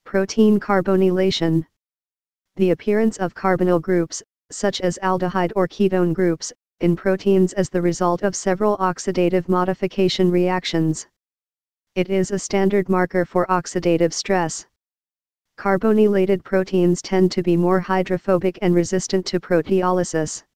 Protein carbonylation. The appearance of carbonyl groups, such as aldehyde or ketone groups, in proteins as the result of several oxidative modification reactions. It is a standard marker for oxidative stress. Carbonylated proteins tend to be more hydrophobic and resistant to proteolysis.